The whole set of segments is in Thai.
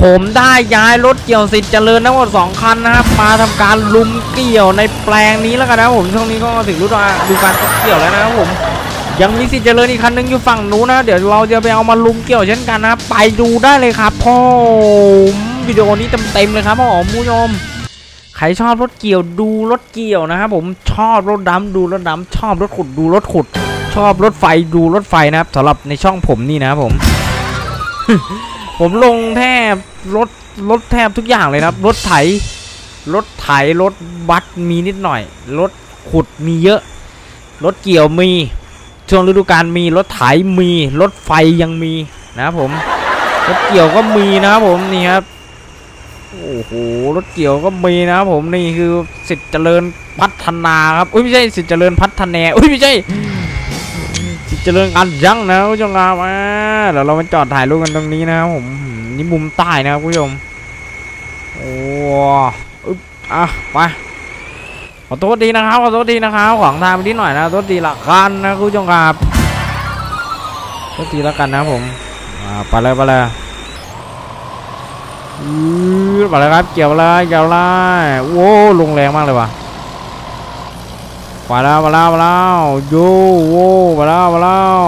ผมได้ย้ายรถเกี่ยวสิทธิ์เจริญทั้งหมด2คันนะครับมาทำการลุมเกี่ยวในแปลงนี้แล้วกันนะผมช่วงนี้ก็ถึงฤดูการเกี่ยวแล้วนะครับผมยังมีสิทธิ์เจริญอีกคันนึงอยู่ฝั่งนู้นนะเดี๋ยวเราจะไปเอามาลุมเกี่ยวเช่นกันนะไปดูได้เลยครับผมวิดีโอนี้เต็มเลยครับผมผู้ชมใครชอบรถเกี่ยวดูรถเกี่ยวนะครับผมชอบรถดำดูรถดำชอบรถขุดดูรถขุดชอบรถไฟดูรถไฟนะครับสำหรับในช่องผมนี่นะครับผม ผมลงแทบรถแทบทุกอย่างเลยนะครับรถไถรถบัสมีนิดหน่อยรถขุดมีเยอะรถเกี่ยวมีช่วงฤดูกาลมีรถไถมีรถไฟยังมีนะครับผมรถเกี่ยวก็มีนะครับผมนี่ครับโอ้โหรถเกี่ยวก็มีนะครับผมนี่คือสิทธิ์เจริญพัฒนาครับอุ้ยไม่ใช่สิทธิ์เจริญพัฒนาอุ้ยไม่ใช่สิทธิ์เจริญการยั่งนะผู้ชมครับเดี๋ยวเรามาจอดถ่ายรูปกันตรงนี้นะครับผมนี่มุมใต้นะครับผู้ชมโอ้อ่ะไปขอโทษดีนะครับขอโทษดีนะครับขวางทางไปนิดหน่อยนะโทษดีละกันนะคุณผู้ชมครับโทษดีละกันนะผมไปเลยไปเลยครับเกี่ยวเลยโว้ลงแรงมากเลยว่ะไปแล้วโย่โว้ไปแล้วไป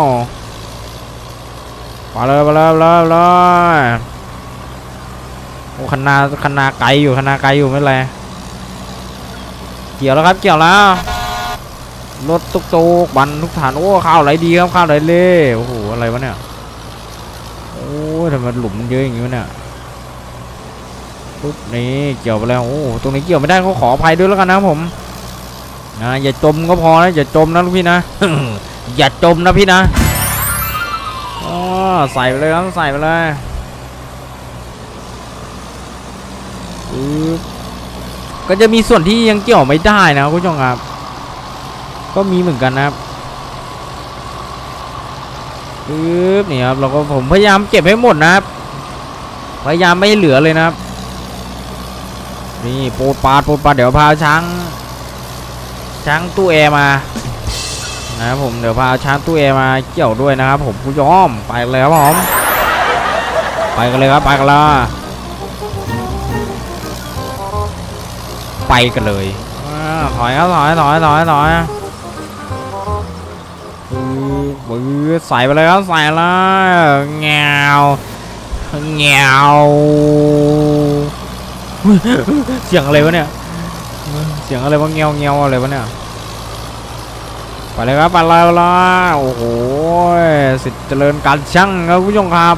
เลยโอ้คันนาไกลอยู่ไม่เป็นไรเกี่ยวแล้วครับเกี่ยวแล้วรถตุกบันทุกฐานโอ้ข้าวไหลดีครับข้าวไหลเล่โอ้โหอะไรวะเนี่ยโอ้ทำไมหลุมมันเยอะอย่างนี้วะเนี่ยปุ๊บนี่เกี่ยวไปแล้วโอ้ตรงนี้เกี่ยวไม่ได้ก็ขออภัยด้วยแล้วกันนะผมอย่าจมก็พอนะอย่าจมนะลูกพี่นะ อย่าจมนะพี่นะอ๋อใส่ไปเลยครับใส่ไปเลยก็จะมีส่วนที่ยังเกี่ยวไม่ได้นะคุณผู้ชมครับก็มีเหมือนกันนะครับนี่ครับผมพยายามเก็บให้หมดนะครับพยายามไม่เหลือเลยนะครับนี่โปดปาดเดี๋ยวพาช้างตู้แอร์มานะครับผมเดี๋ยวพาช้างตู้แอร์มาเกี่ยวด้วยนะครับผมผู้ชมไปเลยครับผมไปกันเลยครับไปกันเลยถอยครับถอยใส่ไปเลยครับใส่แล้วเงาเสียงอะไรวะเนี่ยเสียงอะไรวะเงาอะไรวะเนี่ยไปเลยครับไปเลยโอ้โหสิทธิ์เจริญการช่างครับผู้ชมครับ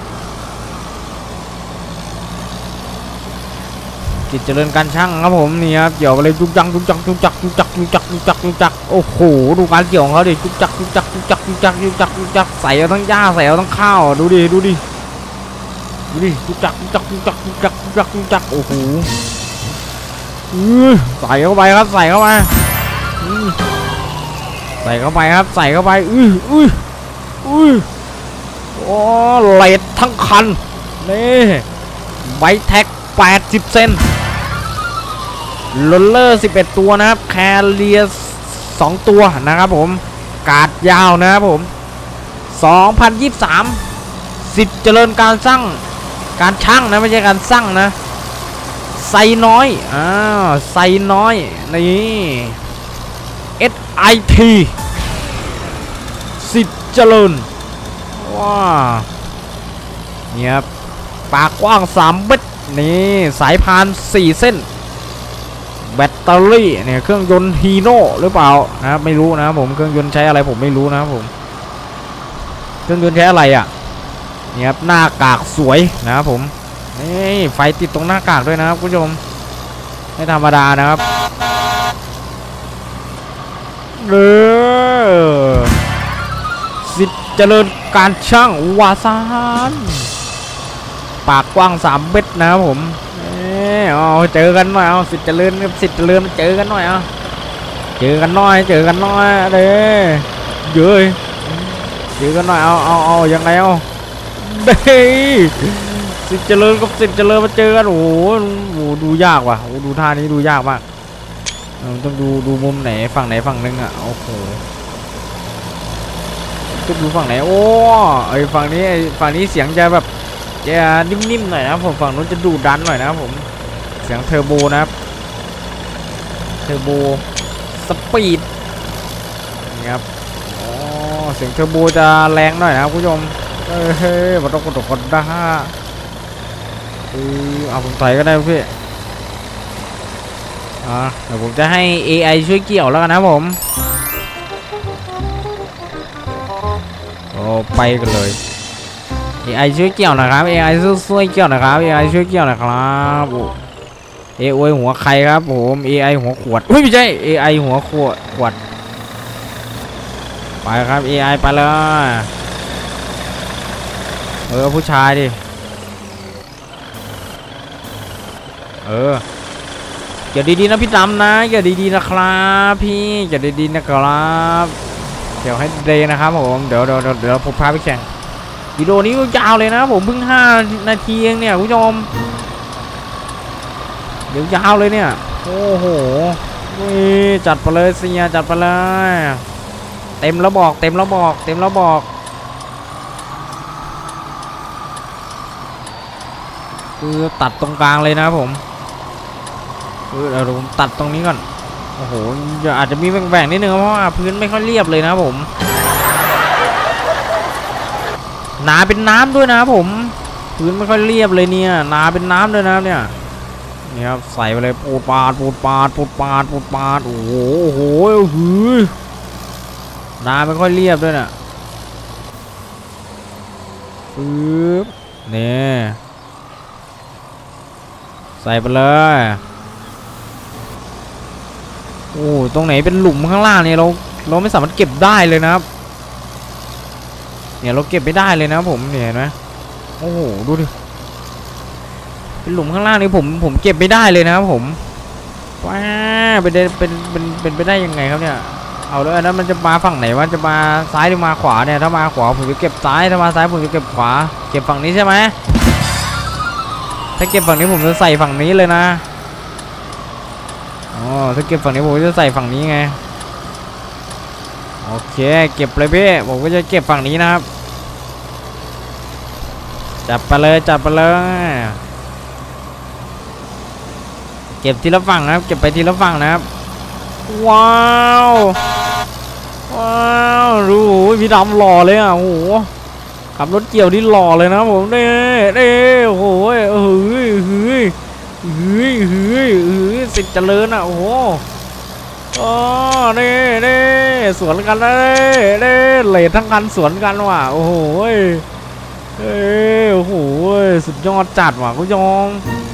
สิทธิ์เจริญการช่างครับผมนี่ครับเกี่ยวไปเลยจุกจักโอ้โหดูการเกี่ยวของเขาดิจุกจักใส่เอาทั้งหญ้าใส่เอาทั้งข้าวดูดิจุกจักโอ้โหใส่เข้าไปครับใส่เข้าไปโอ้เลดทั้งคันนี่ไบแท็ก80 เซนโรลเลอร์11ตัวนะครับแคเรีย2ตัวนะครับผมกาดยาวนะครับผม2023สิทธิ์เจริญการช่างนะไม่ใช่การสร้างนะไซน้อยไซน้อยนี่ SIT สิทธิ์เจริญว้าเนี่ยปากกว้าง3 เมตรนี่สายพาน4 เส้นแบตเตอรี่เนี่ยเครื่องยนต์ฮีโน่หรือเปล่านะครับไม่รู้นะครับผมเครื่องยนต์ใช้อะไรผมไม่รู้นะครับผมเครื่องยนต์ใช้อะไรอ่ะเนี่ยครับหน้ากากสวยนะครับผมนี่ไฟติดตรงหน้ากากด้วยนะครับคุณผู้ชมไม่ธรรมดานะครับสิทธิ์เจริญการช่างวาซานปากกว้าง3 เมตรนะครับผมเจอกันหน่อยสิทธิ์เจริญเจอกันหน่อยเจอกันหน่อยเด้เยอะเจอกันหน่อยเอายังไงเด้สิทธิ์เจริญกับสิทธิ์เจริญมาเจอกันโอ้โหดูยากว่ะดูท่านี้ดูยากมากต้องดูมุมไหนฝั่งนึงอ่ะโอ้โหต้องดูฝั่งไหนโอ้ฝั่งนี้เสียงจะแบบจะนิ่มๆหน่อยนะผมฝั่งนู้นจะดุดันหน่อยนะครับผมเสียงเทอร์โบนะครับเทอร์โบสปีดนี่ครับอ๋อเสียงเทอร์โบจะแรงหน่อยนะครับผู้ชมเฮ้ยมันต้องกดได้เอาผมใส่ก็ได้พี่เดี๋ยวผมจะให้ AI ช่วยเกี่ยวแล้วกันนะผมโอ้ไปกันเลย AI ช่วยเกี่ยวนะครับ AI ช่วยเกี่ยวนะครับ AI ช่วยเกี่ยวนะครับAI หัวใครครับผม AI หัวขวดไม่ใช่ AI หัวขวดไปครับ AI ไปเลยผู้ชายดิอย่าดีๆนะพี่ดำนะอย่าดีๆนะครับพี่อย่าดีๆนะครับเดี๋ยวให้เดย์นะครับผมเดี๋ยวผมพาไปแข่งวิดีโอนี้ยาวเลยนะผมเพิ่ง5 นาทีเองเนี่ยคุณผู้ชมเดี๋ยวยาวเลยเนี่ยโอ้โหจัดไปเลยเสียจัดไปเลยเต็มแล้วบอกคือตัดตรงกลางเลยนะผมเดี๋ยวผมตัดตรงนี้ก่อนโอ้โหอาจจะมีแหว่งนิดนึงเพราะว่าพื้นไม่ค่อยเรียบเลยนะผมนาเป็นน้ำด้วยนะผมพื้นไม่ค่อยเรียบเลยเนี่ยนาเป็นน้ำด้วยนะเนี่ยนี่ครับใส่ไปเลยปูดปาดโอ้โหนาไม่ค่อยเรียบด้วยน่ะปึ๊บนี่ใส่ไปเลยโอ้ตรงไหนเป็นหลุมข้างล่างเนี่ยเราไม่สามารถเก็บได้เลยนะครับเนี่ยเราเก็บไม่ได้เลยนะผมเนี่ยเห็นไหมโอ้โหดูดิเป็นหลุมข้างล่างนี่ผมเก็บไม่ได้เลยนะครับผมว้าเป็นไปได้ยังไงครับเนี่ยเอาแล้วนะมันจะมาฝั่งไหนว่าจะมาซ้ายหรือมาขวาเนี่ยถ้ามาขวาผมจะเก็บซ้ายถ้ามาซ้ายผมจะเก็บขวาเก็บฝั่งนี้ใช่ไหมถ้าเก็บฝั่งนี้ผมจะใส่ฝั่งนี้เลยนะอ๋อถ้าเก็บฝั่งนี้ผมจะใส่ฝั่งนี้ไงโอเคเก็บเลยพี่ผมก็จะเก็บฝั่งนี้นะครับจับไปเลยเก็บทีละฝั่งนะครับเก็บไปทีละฝั่งนะครับว้าวดูพี่ดำหล่อเลยอ่ะโอ้โหขับรถเกี่ยวที่หล่อเลยนะผมเด้โอ้โหสิทธิ์เจริญอ่ะโอ้โหเด้สวนกันเด้เลททั้งกันสวนกันว่ะโอ้โหโอ้โหสุดยอดจัดว่ะคุณยอง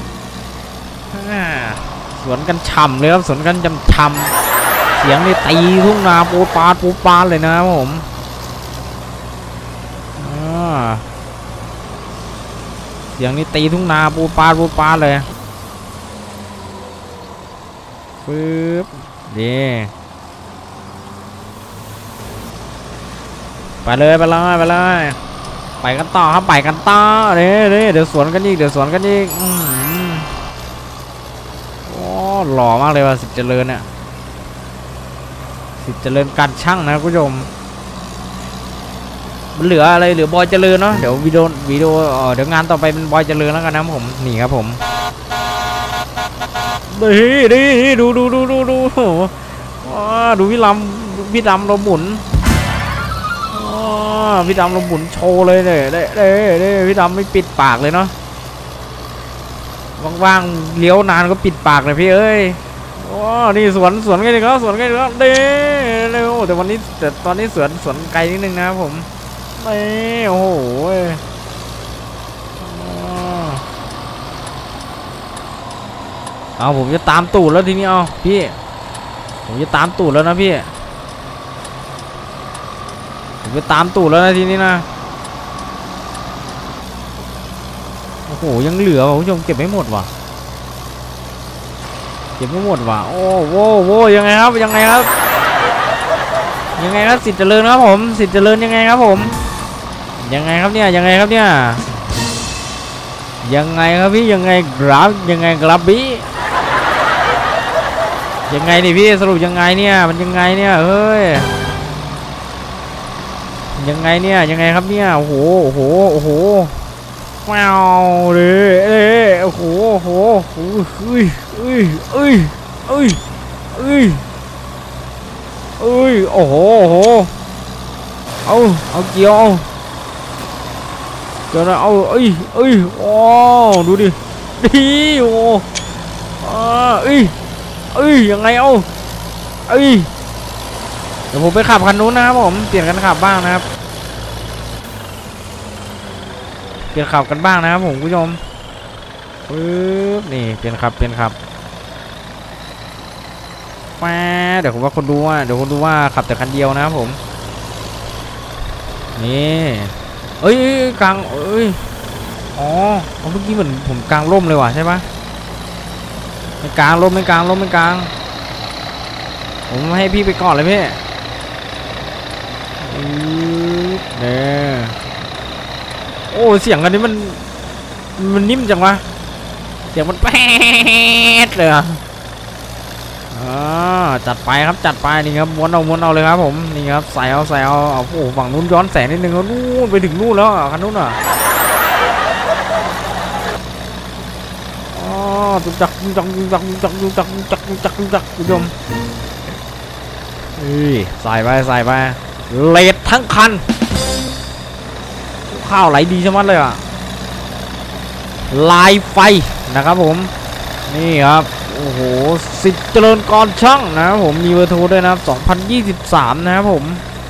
สวนกันฉ่ำเลยครับสวนกันฉ่ำเสียงนี่ตีทุ่งนาปูปาดเลยนะครับผมเสียงนี่ตีทุ่งนาปูปาดเลยปึ๊บดีไปเลยไปกันต่อครับไปกันต่อเดี๋ยวสวนกันอีกโอ้หล่อมากเลยว่ะสิทธิ์เจริญเนี่ยสิทธิ์เจริญการช่างนะคุณผู้ชมมันเหลืออะไรเหลือบอยเจริญเนาะเดี๋ยววิดีโอเดี๋ยวงานต่อไปเป็นบอยเจริญแล้วกันนะผมนี่ครับผมดีดูดูพี่ดำเราหมุนพี่ดำเราหมุนโชว์เลยเนี่ยพี่ดำไม่ปิดปากเลยเนาะว่างๆเลี้ยวนานก็ปิดปากเลยพี่เอ้ยนี่สวนกันอีกแล้วเด้เร็วแต่ตอนนี้สวนไกลนิดนึงนะครับผมโอ้โหเอาผมจะตามตูดแล้วทีนี้เอาพี่ผมจะตามตูดแล้วนะพี่ผมจะตามตูดแล้วนะทีนี้นะโอ้โหยังเหลือผมเก็บไม่หมดว่ะโอ้โหยังไงครับสิทธิ์เจริญครับผมสิทธิ์เจริญยังไงครับผมยังไงครับเนี่ยยังไงครับพี่ยังไงครับพี่ยังไงนี่พี่สรุปยังไงเนี่ยมันยังไงเนี่ยเฮ้ยยังไงครับเนี่ยโอ้โหแมวเลยโอ้โหโอ้โหเอ้ยเอ้ยเอ้ยเอ้ยเอ้ยเอ้ยโอ้โหโอ้โหเอาเกี่ยวเดี๋ยวนะเอาเอ้ยโอ้ดูดิโอ้เอ้ยยังไงเอ้ยเดี๋ยวผมไปขับคันนู้นนะครับผมเปลี่ยนกันขับบ้างนะครับเปลี่ยนขับกันบ้างนะครับผมผู้ชมปึ๊บนี่เปลี่ยนขับแม่เดี๋ยวคนดูว่าขับแต่คันเดียวนะครับผมนี่เอ้ยกลางอ๋อเมื่อกี้เหมือนผมกลางร่มเลยว่ะใช่ปะไม่กลางร่มผมให้พี่ไปก่อนเลยพี่เนี่ยโอ้เสียงกันนี้มันนิ่มจังวะเสียงมันแป๊ดเลยอ่ะจัดไปครับจัดไปนี่ครับม้วนเอาเลยครับผมนี่ครับใส่เอาโอ้โหฝั่งนู้นย้อนแสงนิดนึงแล้วนู่นไปถึงนู่นแล้วคันนู้นอ่ะจุกจักผู้ชมใส่ไปเลดทั้งคันข้าวไหลดีใช่ไหมเลยอ่ะลายไฟนะครับผมนี่ครับโอ้โหสิทธิ์เจริญกรช่างนะครับผมมีเบอร์โทรด้วยนะครับ2023นะครับผม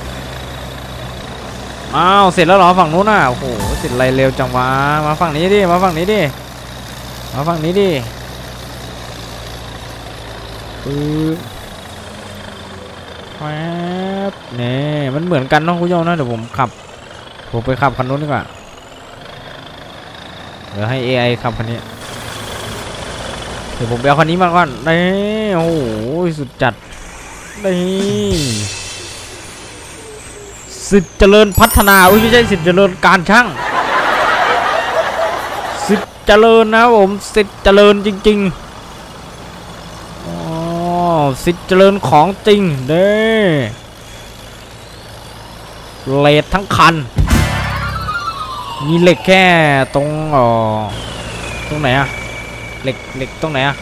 อ้าวเสร็จแล้วเหรอฝั่งนู้นน่ะโอ้โหเสร็จไรเร็วจังวะมาฝั่งนี้ดิมาฝั่งนี้ดิแป๊บนี่มันเหมือนกันเนาะคุณผู้ชมนะเดี๋ยวผมไปขับคันนู้นดีกว่าเดี๋ยวให้ AI ขับคันนี้เดี๋ยวผมไปเอาคันนี้มาก่อนนี่โอ้โหสุดจัดนี่สิทธิ์เจริญพัฒนาไม่ใช่สิทธิ์เจริญการช่างสิทธิ์เจริญนะผมสิทธิ์เจริญจริงๆสิทธิ์เจริญของจริงเด้เลดทั้งคันมีเหล็กแค่ตรงไหนอะเหล็กตรงไหนอะ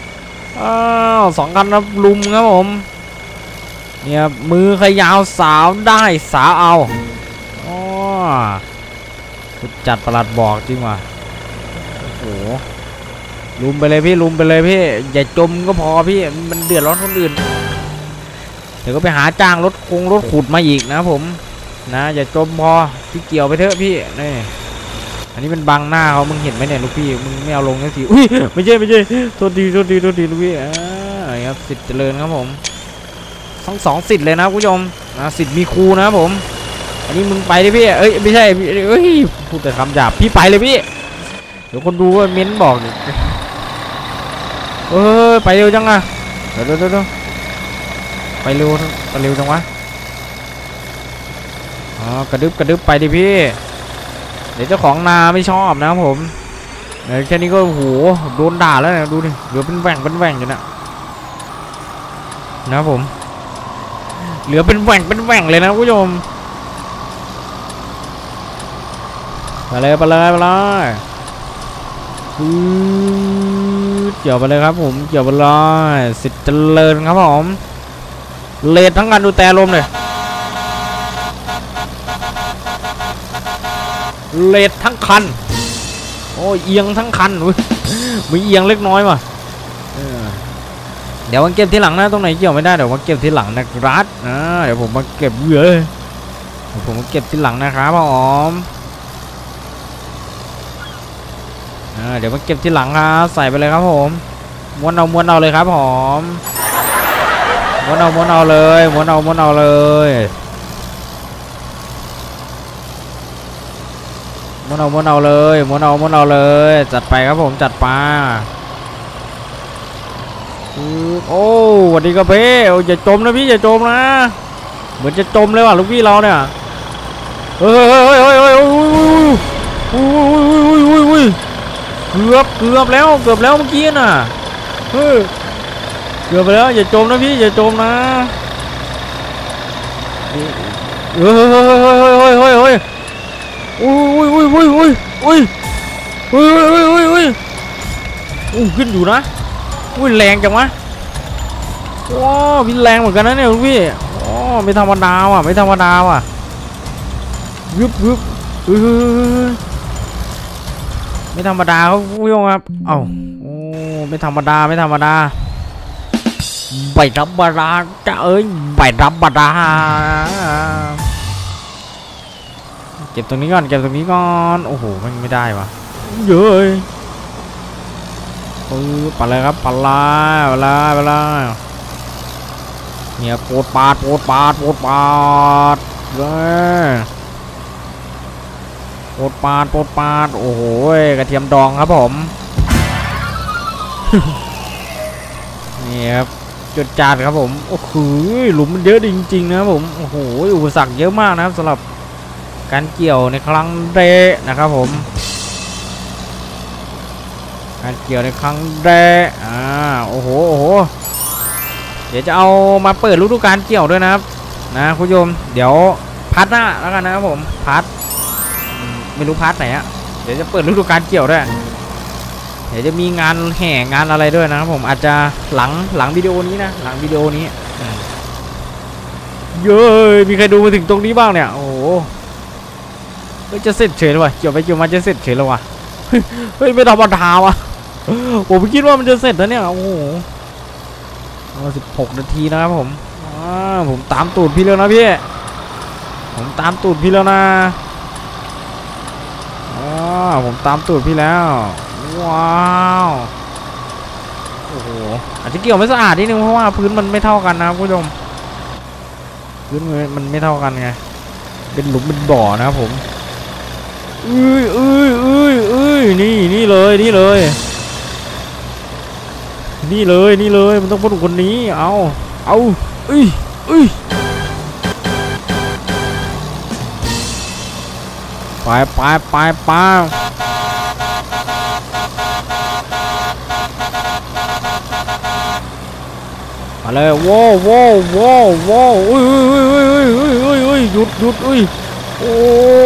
2 คันนะลุมครับผมเนี่ยมือขยาวสาวได้สาวเอาจัดประหลัดบอกจริงว่ะโอ้โหลุมไปเลยพี่อย่าจมก็พอพี่มันเดือดร้อนคนอื่นเดี๋ยวก็ไปหาจ้างรถขุดมาอีกนะผมนะอย่าจมพอพี่เกี่ยวไปเถอะพี่นี่อันนี้มันบังหน้าเขามึงเห็นไหมเนี่ยลูกพี่มึงไม่เอาลงสักทีอุ้ยไม่ใช่โทษทีลูกพี่ครับสิทธิ์เจริญครับผมทั้ง2 สิทธิ์เลยนะผู้ชมนะสิทธิ์มีครูนะครับผมอันนี้มึงไปดิพี่เอ้ยไม่ใช่เอ้ยพูดแต่คำหยาบพี่ไปเลยพี่เดี๋ยวคนดูว่าเม้นบอกไปเร็วจังอะเดี๋ยวไปเร็วจังวะกระดึบไปดิพี่เดี๋ยวเจ้าของนาไม่ชอบนะครับผมแค่นี้ก็โหโดนด่าแล้วนะดูดิเหลือเป็นแหว่งอยู่นะครับผมเหลือเป็นแหว่งเลยนะผู้ชมไปเลยเกี่ยวไปเลยครับผมเกี่ยวไปเลยสิทธิ์เจริญครับผมเลดทั้งคันดูแต่ลมเลยเลดทั้งคันโอ้เอียงทั้งคันมีเอียงเล็กน้อยว่ะเดี๋ยวมาเก็บที่หลังนะตรงไหนเกี่ยวไม่ได้เดี๋ยวมาเก็บที่หลังนะครับเดี๋ยวผมมาเก็บที่หลังนะครับผมเดี๋ยวมาเก็บที่หลังครับใส่ไปเลยครับผมม้วนเอาเลยครับผมม้วนเอาเลยม้วนเอาเลยจัดไปครับผมจัดไปโอ้สวัสดีครับพี่อย่าจมนะพี่อย่าจมนะเหมือนจะจมเลยว่ะลูกพี่เราเนี่ยเฮ้ยเกือบแล้วเมื่อกี้น่ะเกือบไปแล้วอย่าจมนะพี่อย่าจมนะเฮ้ยอุ้ยขึ้นอยู่นะอุ้ยแรงจังวะว้าวพี่แรงเหมือนกันนะเนี่ยพี่อ๋อไม่ธรรมดาว่ะไม่ธรรมดาว่ะยึบไม่ธรรมดาครับผู้ชมครับเอ้าโอ้ไม่ธรรมดาไม่ธรรมดาใบธรรมดาจะเอ้ยใบธรรมดาเก็บตรงนี้ก่อนเก็บตรงนี้ก่อนโอ้โหมันไม่ได้ว่ะเยอะไปเลยครับไปเลยเนี่ยโปดปาดเลยโปดปาดโอ้โหกระเทียมดองครับผมนี่ครับจุดจานครับผมโอ้โหหลุมมันเยอะจริงๆนะครับผมโอ้โหอุปสรรคเยอะมากนะครับสำหรับการเกี่ยวในครั้งแรกนะครับผมการเกี่ยวในครั้งแรกโอ้โหเดี๋ยวจะเอามาเปิดฤดูกาลเกี่ยวด้วยนะครับนะคุณผู้ชมเดี๋ยวพัดหน้าแล้วกันนะครับผมพัดไม่รู้พัดไหนอะเดี๋ยวจะเปิดฤดูกาลเกี่ยวด้วยเดี๋ยวจะมีงานแห่งานอะไรด้วยนะครับผมอาจจะหลังวิดีโอนี้นะหลังวิดีโอนี้เย้ยมีใครดูมาถึงตรงนี้บ้างเนี่ยโอ้โหจะเสร็จเฉยเลยว่ะเกี่ยวไปเกี่ยวมาจะเสร็จเฉยเลยว่ะเฮ้ยไม่ธรรมดาว่ะผมคิดว่ามันจะเสร็จแล้วเนี่ยโอ้โห16 นาทีนะครับผมผมตามตูดพี่แล้วนะพี่ผมตามตูดพี่แล้วนะผมตามตูดพี่แล้วว้าวโอ้โหอาจจะเกี่ยวไม่สะอาดนิดนึงเพราะว่าพื้นมันไม่เท่ากันนะครับผู้ชมพื้นมันไม่เท่ากันไงเป็นหลุมเป็นบ่อนะครับผมนี่เลยมันต้องพูดคนนี้เอาไปมาเลยโว้หยุดโอ้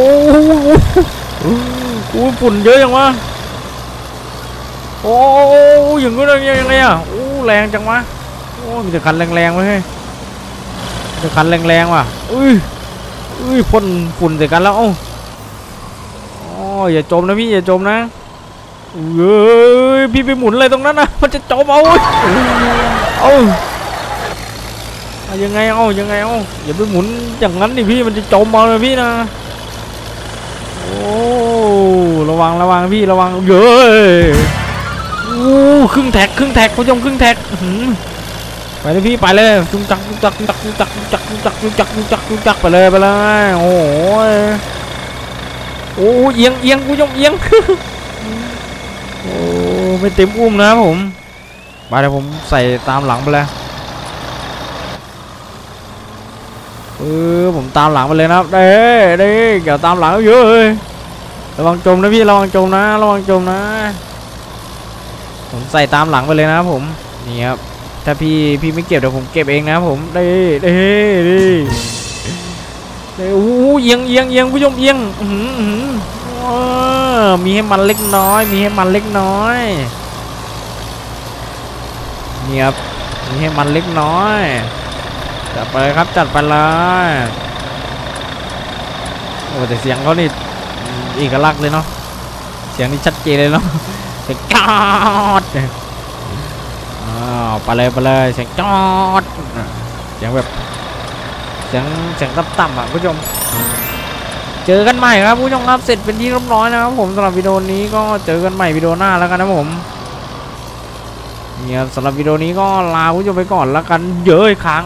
ฝุ่นเยอะยังวะโอ้อย่างงี้ยังไงอ่ะโอ้แรงจังวะโอ้มีแต่คันแรงๆไว้ให้มีแต่คันแรงๆว่ะพ่นฝุ่นใส่กันแล้วอย่าจมนะพี่อย่าจมนะพี่ไปหมุนอะไรตรงนั้นนะมันจะจมยังไงอย่าไปหมุนอย่างนั้นดิพี่มันจะจมเอาเลยพี่นะโอ้ระวังพี่ระวังครึ่งแท็กผู้ชมครึ่งแท็กไปเลยพี่ไปเลยจุกจักไปเลยโอ้เอียงผู้ชมเอียงโอ้ไม่เต็มอุ้มนะผมไปเดี๋ยวผมใส่ตามหลังไปเลยผมตามหลังไปเลยนะครับเด้เกี่ยวตามหลังเยอะเลยระวังจมนะพี่ระวังจมนะผมใส่ตามหลังไปเลยนะครับผมนี่ครับถ้าพี่ไม่เก็บเดี๋ยวผมเก็บเองนะผมเอียงผู้ชมเอียงมีให้มันเล็กน้อยนี่ครับมีให้มันเล็กน้อยจัดไปครับจัดไปเลยโอ้แต่เสียงเขานี่เอกลักษณ์เลยเนาะเสียงนี่ชัดเจนเลยเนาะเสียงจอดไปเลยเสียงจอดเสียงแบบเสียงต่ำๆอ่ะผู้ชมเจอกันใหม่ครับผู้ชมครับเสร็จเป็นที่เรียบร้อยนะครับผมสำหรับวิดีโอนี้ก็เจอกันใหม่วิดีโอหน้าแล้วกันนะผมเนี่ยสำหรับวิดีโอนี้ก็ลาผู้ชมไปก่อนแล้วกันเยอะค้าง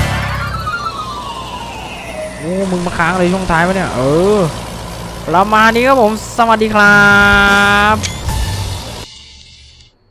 โอ้มึงมาค้างอะไรช่วงท้ายปะเนี่ยประมาณนี้ครับผมสวัสดีครับ